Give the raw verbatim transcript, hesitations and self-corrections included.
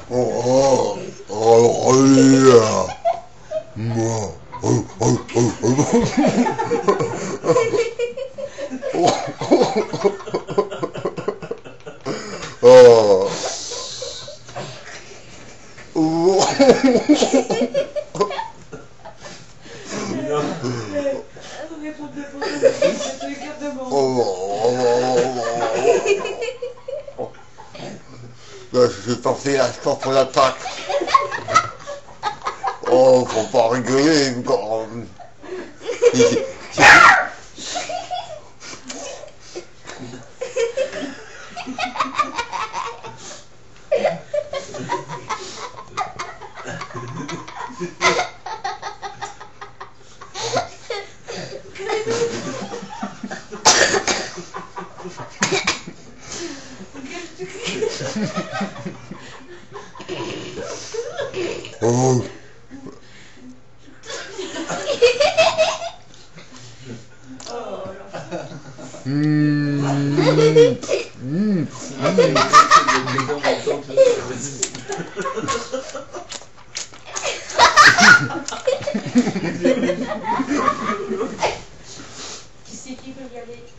Oh, oh, oh, yeah. Moi. Oh, oh, oh, oh. Oh. Là, je vais passer l'instant pour l'attaque. Oh, faut pas rigoler encore. Oh. Mmh. Mmh. Qui c'est qui veut y aller?